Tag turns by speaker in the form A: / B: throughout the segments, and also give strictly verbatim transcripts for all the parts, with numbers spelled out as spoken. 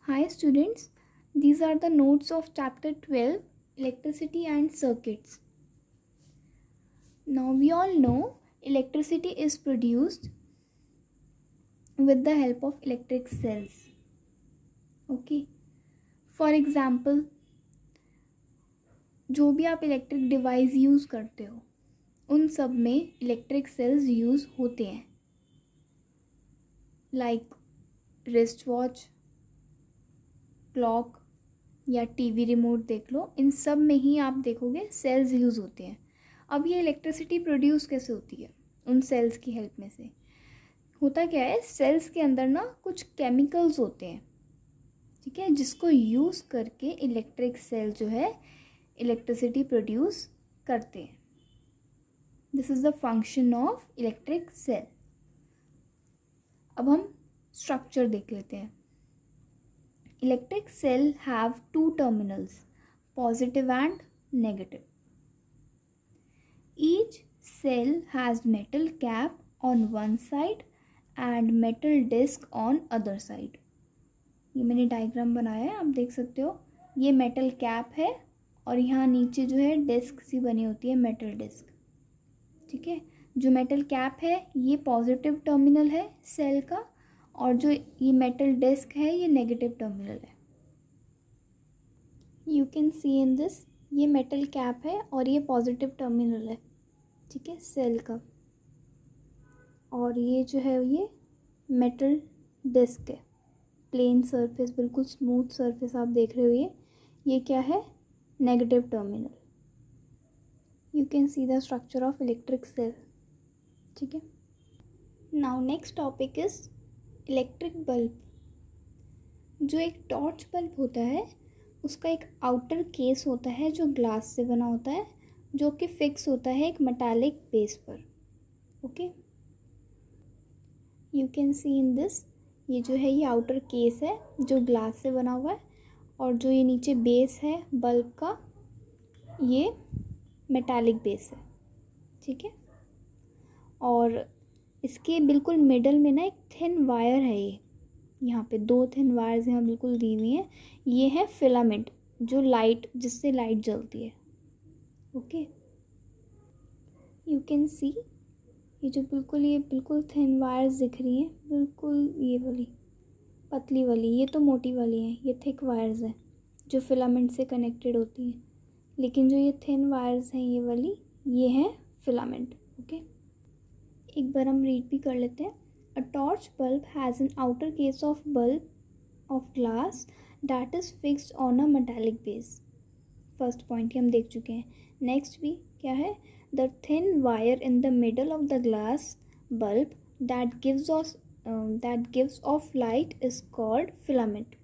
A: Hi students, these are the notes of chapter twelve, electricity and circuits. Now we all know electricity is produced with the help of electric cells. Okay. For example, जो भी आप electric device use करते हो उन सब में electric sales use होते हैं, लाइक रिस्ट वॉच, क्लॉक या टीवी रिमोट देख लो, इन सब में ही आप देखोगे सेल्स यूज़ होते हैं. अब ये इलेक्ट्रिसिटी प्रोड्यूस कैसे होती है? उन सेल्स की हेल्प में से. होता क्या है, सेल्स के अंदर ना कुछ केमिकल्स होते हैं, ठीक है, जिसको यूज़ करके इलेक्ट्रिक सेल जो है इलेक्ट्रिसिटी प्रोड्यूस करते हैं. This is the function of electric cell. अब हम स्ट्रक्चर देख लेते हैं. Electric cell have two terminals, positive and negative. Each cell has metal cap on one side and metal disc on other side. ये मैंने diagram बनाया है, आप देख सकते हो. ये मेटल कैप है और यहाँ नीचे जो है डिस्क सी बनी होती है, मेटल डिस्क. ठीक है, जो मेटल कैप है ये पॉजिटिव टर्मिनल है सेल का, और जो ये मेटल डिस्क है ये नेगेटिव टर्मिनल है. You can see in this, ये मेटल कैप है और ये पॉजिटिव टर्मिनल है, ठीक है, सेल का. और ये जो है ये मेटल डिस्क है, प्लेन सरफेस, बिल्कुल स्मूथ सरफेस आप देख रहे हो. ये ये क्या है, negative terminal. You can see the structure of electric cell. ठीक है. Now next topic is electric bulb. जो एक टॉर्च बल्ब होता है उसका एक आउटर केस होता है जो ग्लास से बना होता है, जो कि फिक्स होता है एक मेटालिक बेस पर. Okay, you can see in this, ये जो है ये आउटर केस है जो ग्लास से बना हुआ है, और जो ये नीचे बेस है बल्ब का ये मेटालिक बेस है. ठीक है, और इसके बिल्कुल मिडल में ना एक थिन वायर है. ये यहाँ पे दो थिन वायर्स यहाँ बिल्कुल दी हुई हैं. ये है फिलामेंट, जो लाइट, जिससे लाइट जलती है. ओके, यू कैन सी, ये जो बिल्कुल ये बिल्कुल थिन वायर्स दिख रही हैं, बिल्कुल ये वाली पतली वाली, ये तो मोटी वाली हैं, ये थिक वायर्स हैं जो फिलामेंट से कनेक्टेड होती हैं. लेकिन जो ये थिन वायर्स हैं ये वाली, ये हैं फिलामेंट. ओके, एक बार हम रीड भी कर लेते हैं. A torch bulb has an outer case of bulb of glass that is fixed on a metallic base. First point ही हम देख चुके हैं. नेक्स्ट भी क्या है, the thin wire in the middle of the glass bulb that gives off that gives off light is called filament.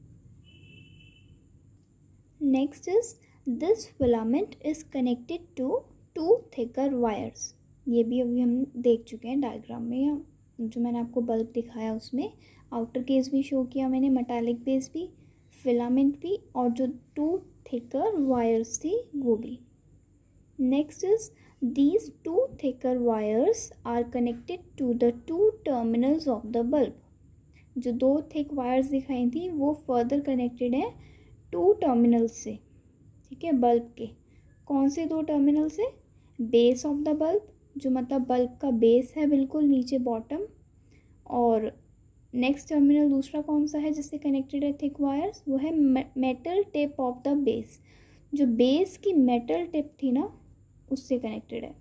A: Next is this filament is connected to two thicker wires. ये भी अभी हम देख चुके हैं डायग्राम में, या जो मैंने आपको बल्ब दिखाया उसमें आउटर केस भी शो किया मैंने, मेटालिक बेस भी, फिलामेंट भी, और जो टू थिकर वायर्स थी वो भी. Next is these two thicker wires are connected to the two terminals of the bulb. जो दो थिक वायर्स दिखाई थी वो फर्दर कनेक्टेड हैं टू टर्मिनल्स से. ठीक है, बल्ब के. कौन से दो टर्मिनल से? बेस ऑफ द बल्ब, जो मतलब बल्ब का बेस है बिल्कुल नीचे बॉटम, और नेक्स्ट टर्मिनल दूसरा कौन सा है जिससे कनेक्टेड है थिक वायर्स, वो है metal tip of the base. जो बेस की मेटल टिप थी ना उससे कनेक्टेड है.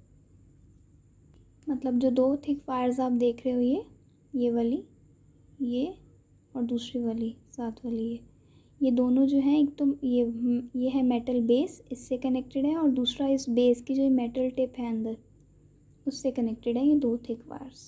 A: मतलब जो दो थिक वायर्स आप देख रहे हो, ये ये वाली, ये और दूसरी वाली साथ वाली, ये ये दोनों जो हैं, एक तो ये ये है मेटल बेस, इससे कनेक्टेड है, और दूसरा इस बेस की जो मेटल टिप है अंदर उससे कनेक्टेड है, ये दो thick wires.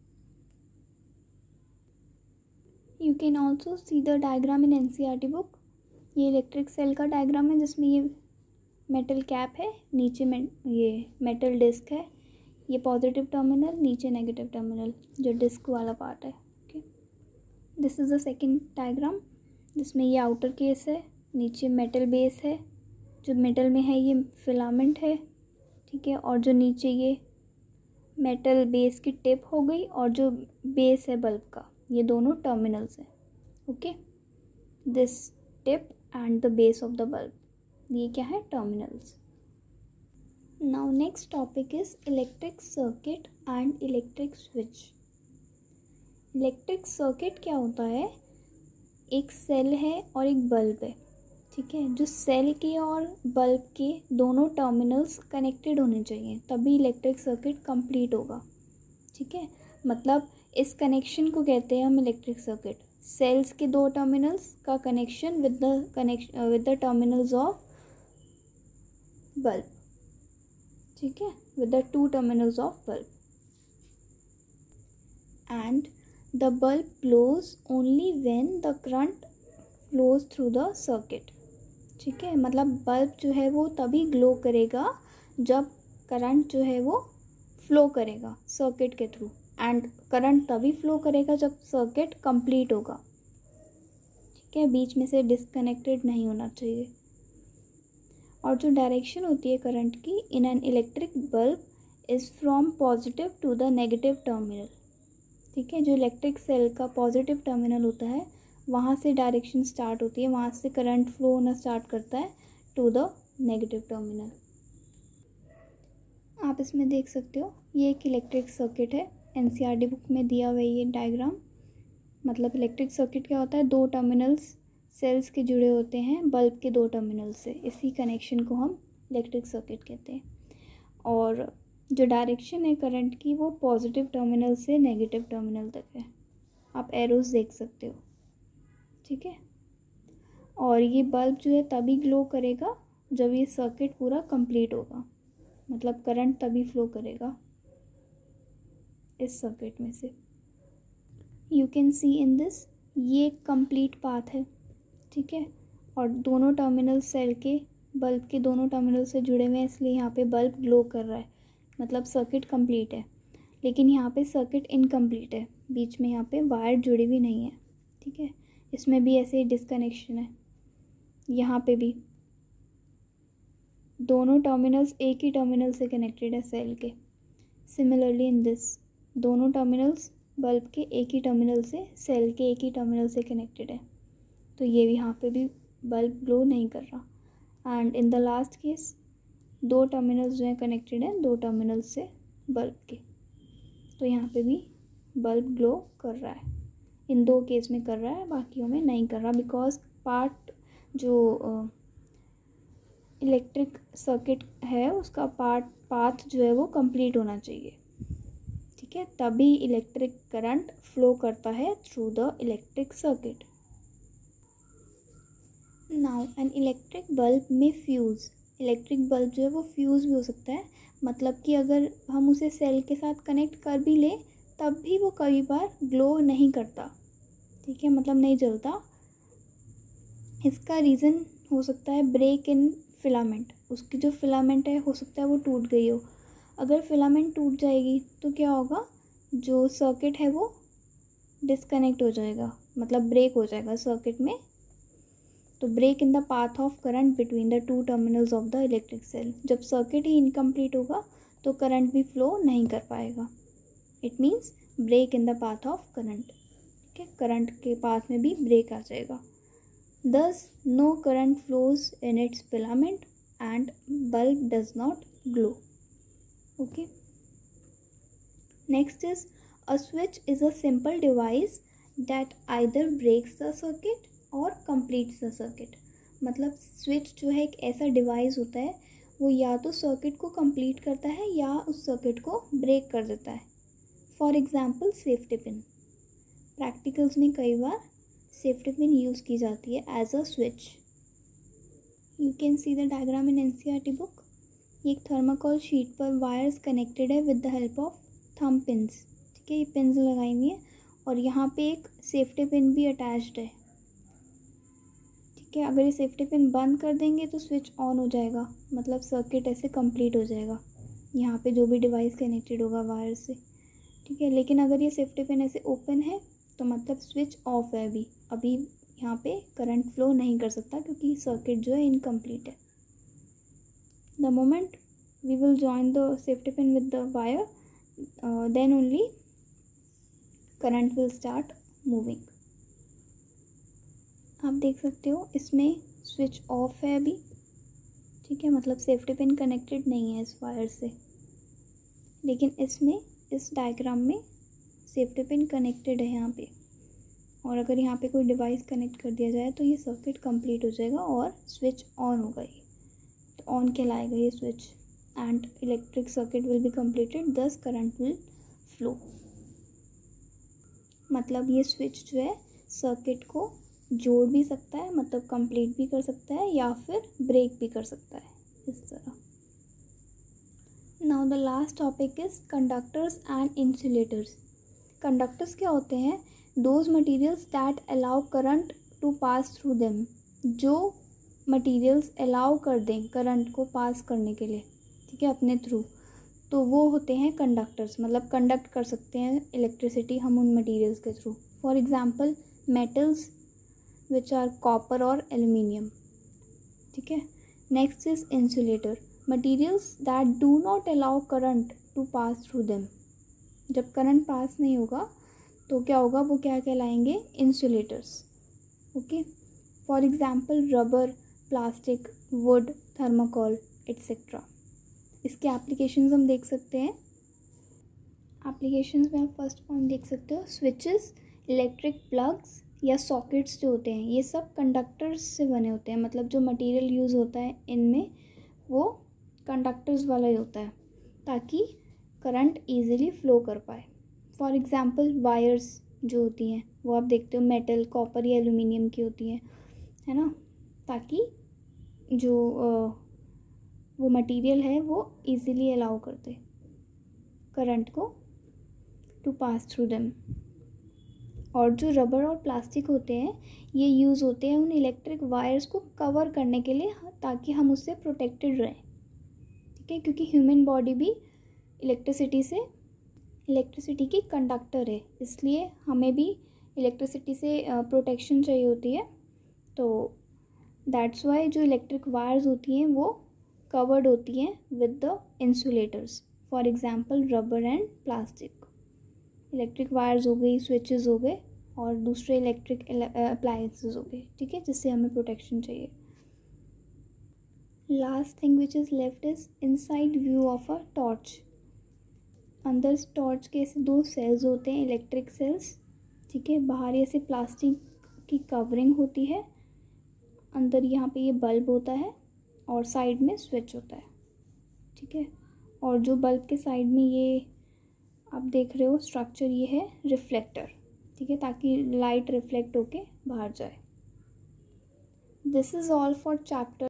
A: You can also see the diagram in N C R T book. ये इलेक्ट्रिक सेल का डायग्राम है जिसमें ये मेटल कैप है, नीचे में ये मेटल डिस्क है, ये पॉजिटिव टर्मिनल, नीचे नेगेटिव टर्मिनल, जो डिस्क वाला पार्ट है. Okay, this is the second diagram जिसमें ये आउटर केस है, नीचे मेटल बेस है, जो मेटल में है ये फिलामेंट है. ठीक है, और जो नीचे ये मेटल बेस की टिप हो गई, और जो बेस है बल्ब का, ये दोनों टर्मिनल्स हैं. Okay, this tip and the base of the bulb. ये क्या है? Terminals. Now next topic is electric circuit and electric switch. Electric circuit क्या होता है? एक सेल है और एक बल्ब है, ठीक है. जो सेल के और बल्ब के दोनों टर्मिनल्स कनेक्टेड होने चाहिए, तभी इलेक्ट्रिक सर्किट कंप्लीट होगा, ठीक है. मतलब इस कनेक्शन को कहते हैं हम इलेक्ट्रिक सर्किट. सेल्स के दो टर्मिनल्स का connection with the connection with the terminals of bulb, ठीक है, with the two terminals of bulb. And the bulb glows only when the current flows through the circuit, ठीक है. मतलब bulb जो है वो तभी ग्लो करेगा जब करंट जो है वो फ्लो करेगा सर्किट के थ्रू, एंड करंट तभी फ्लो करेगा जब सर्किट कंप्लीट होगा, ठीक है. बीच में से डिस्कनेक्टेड नहीं होना चाहिए. और जो डायरेक्शन होती है करंट की in an electric bulb is from positive to the negative terminal, ठीक है. जो इलेक्ट्रिक सेल का पॉजिटिव टर्मिनल होता है वहाँ से डायरेक्शन स्टार्ट होती है, वहाँ से करंट फ्लो होना स्टार्ट करता है टू द नेगेटिव टर्मिनल. आप इसमें देख सकते हो ये एक इलेक्ट्रिक सर्किट है. एनसीईआरटी बुक में दिया हुआ है ये डायग्राम. मतलब इलेक्ट्रिक सर्किट क्या होता है? दो टर्मिनल्स सेल्स के जुड़े होते हैं बल्ब के दो टर्मिनल से. इसी कनेक्शन को हम इलेक्ट्रिक सर्किट कहते हैं. और जो डायरेक्शन है करंट की वो पॉजिटिव टर्मिनल से नेगेटिव टर्मिनल तक है. आप एरोस देख सकते हो, ठीक है. और ये बल्ब जो है तभी ग्लो करेगा जब ये सर्किट पूरा कंप्लीट होगा. मतलब करंट तभी फ्लो करेगा इस सर्किट में से. You can see in this, ये कंप्लीट पाथ है, ठीक है. और दोनों टर्मिनल सेल के बल्ब के दोनों टर्मिनल से जुड़े हुए हैं, इसलिए यहाँ पे बल्ब ग्लो कर रहा है. मतलब सर्किट कंप्लीट है. लेकिन यहाँ पे सर्किट इनकम्प्लीट है, बीच में यहाँ पे वायर जुड़ी हुई नहीं है, ठीक है. इसमें भी ऐसे ही डिस्कनेक्शन है. यहाँ पे भी दोनों टर्मिनल्स एक ही टर्मिनल से कनेक्टेड है सेल के. सिमिलरली इन दिस, दोनों टर्मिनल्स बल्ब के एक ही टर्मिनल से सेल के एक ही टर्मिनल से कनेक्टेड है. तो ये भी यहाँ पे भी बल्ब ग्लो नहीं कर रहा. And in the last case दो टर्मिनल्स जो हैं कनेक्टेड हैं दो टर्मिनल्स से बल्ब के, तो यहाँ पे भी बल्ब ग्लो कर रहा है. इन दो केस में कर रहा है, बाकियों में नहीं कर रहा, बिकॉज पार्ट जो इलेक्ट्रिक सर्किट है उसका पार्ट पाथ जो है वो कंप्लीट होना चाहिए, ठीक है. तभी इलेक्ट्रिक करंट फ्लो करता है through the electric circuit. Now an electric bulb में फ्यूज़. इलेक्ट्रिक बल्ब जो है वो फ्यूज़ भी हो सकता है. मतलब कि अगर हम उसे सेल के साथ कनेक्ट कर भी लें तब भी वो कई बार ग्लो नहीं करता, ठीक है. मतलब नहीं जलता. इसका रीज़न हो सकता है ब्रेक इन फिलामेंट. उसकी जो फिलामेंट है हो सकता है वो टूट गई हो. अगर फिलामेंट टूट जाएगी तो क्या होगा? जो सर्किट है वो डिस्कनेक्ट हो जाएगा, मतलब ब्रेक हो जाएगा सर्किट में. तो break in the path of current between the two terminals of the electric cell. जब सर्किट ही इनकम्प्लीट होगा तो करंट भी फ्लो नहीं कर पाएगा. It means break in the path of current, ठीक है. करंट के पाथ में भी ब्रेक आ जाएगा. Thus no current flows in its filament and bulb does not glow. Okay. Next is a switch is a simple device that either breaks the circuit or completes the circuit. मतलब switch जो है एक ऐसा device होता है वो या तो सर्किट को कंप्लीट करता है या उस सर्किट को ब्रेक कर देता है. For example safety pin. Practicals में कई बार सेफ्टी पिन यूज़ की जाती है as a switch. You can see the diagram in NCERT book. ये एक थर्माकोल शीट पर वायर्स कनेक्टेड है with the help of thumb pins, ठीक है. ये पिन्स लगाई हुई है और यहाँ पे एक सेफ्टी पिन भी अटैच्ड है, ठीक है. अगर ये सेफ्टी पिन बंद कर देंगे तो स्विच ऑन हो जाएगा, मतलब सर्किट ऐसे कंप्लीट हो जाएगा यहाँ पे जो भी डिवाइस कनेक्टेड होगा वायर से, ठीक है. लेकिन अगर ये सेफ्टी पिन ऐसे ओपन है तो मतलब स्विच ऑफ है. अभी अभी यहाँ पे करंट फ्लो नहीं कर सकता क्योंकि सर्किट जो है इनकम्प्लीट है. The moment we will join the safety pin with the wire then only current will start moving. आप देख सकते हो इसमें स्विच ऑफ है अभी, ठीक है, मतलब सेफ्टी पिन कनेक्टेड नहीं है इस वायर से, लेकिन इसमें इस डायग्राम में सेफ्टी पिन कनेक्टेड है यहाँ पे। और अगर यहाँ पे कोई डिवाइस कनेक्ट कर दिया जाए तो ये सर्किट कंप्लीट हो जाएगा और स्विच ऑन होगा, ये तो ऑन कहलाएगा ये switch, and electric circuit will be completed, thus current will flow. मतलब ये स्विच जो है सर्किट को जोड़ भी सकता है, मतलब कंप्लीट भी कर सकता है या फिर ब्रेक भी कर सकता है, इस तरह। Now the last topic is conductors and insulators. Conductors क्या होते हैं? Those materials that allow current to pass through them, जो मटीरियल्स अलाउ कर दें करंट को पास करने के लिए, ठीक है, अपने थ्रू, तो वो होते हैं कंडक्टर्स, मतलब कंडक्ट कर सकते हैं इलेक्ट्रिसिटी हम उन मटीरियल्स के थ्रू। For example metals which are copper और एल्यूमिनियम, ठीक है। Next is insulator, materials that do not allow current to pass through them. जब करंट पास नहीं होगा तो क्या होगा, वो क्या कहलाएंगे? Insulators, okay. For example rubber, plastic, wood, thermocol etcetera. इसके एप्लीकेशंस हम देख सकते हैं। एप्लीकेशंस में आप फर्स्ट पॉइंट देख सकते हो, स्विचेस, इलेक्ट्रिक प्लग्स या सॉकेट्स जो होते हैं ये सब कंडक्टर्स से बने होते हैं, मतलब जो मटेरियल यूज़ होता है इनमें वो कंडक्टर्स वाला ही होता है ताकि करंट इजीली फ्लो कर पाए। फॉर एग्जांपल वायर्स जो होती हैं वो आप देखते हो मेटल, कॉपर या एल्यूमिनियम की होती हैं, है ना, ताकि जो आ, वो मटेरियल है वो इजीली अलाउ करते करंट को टू पास थ्रू देम। और जो रबर और प्लास्टिक होते हैं ये यूज़ होते हैं उन इलेक्ट्रिक वायर्स को कवर करने के लिए ताकि हम उससे प्रोटेक्टेड रहें, ठीक है, क्योंकि ह्यूमन बॉडी भी इलेक्ट्रिसिटी से इलेक्ट्रिसिटी की कंडक्टर है, इसलिए हमें भी इलेक्ट्रिसिटी से प्रोटेक्शन चाहिए होती है। तो दैट्स वाई जो इलेक्ट्रिक वायर्स होती हैं वो कवर्ड होती हैं with the insulators, for example rubber and plastic. Electric wires हो गई, स्विचेस हो गए और दूसरे इलेक्ट्रिक अप्लायंसेस हो गए, ठीक है, जिससे हमें प्रोटेक्शन चाहिए। Last thing which is left is inside view of a torch. अंदर टॉर्च के ऐसे दो सेल्स होते हैं, इलेक्ट्रिक सेल्स, ठीक है, बाहर ऐसे प्लास्टिक की कवरिंग होती है, अंदर यहाँ पे ये बल्ब होता है और साइड में स्विच होता है, ठीक है। और जो बल्ब के साइड में ये आप देख रहे हो स्ट्रक्चर, ये है रिफ्लेक्टर, ठीक है, ताकि लाइट रिफ्लेक्ट होके बाहर जाए। This is all for chapter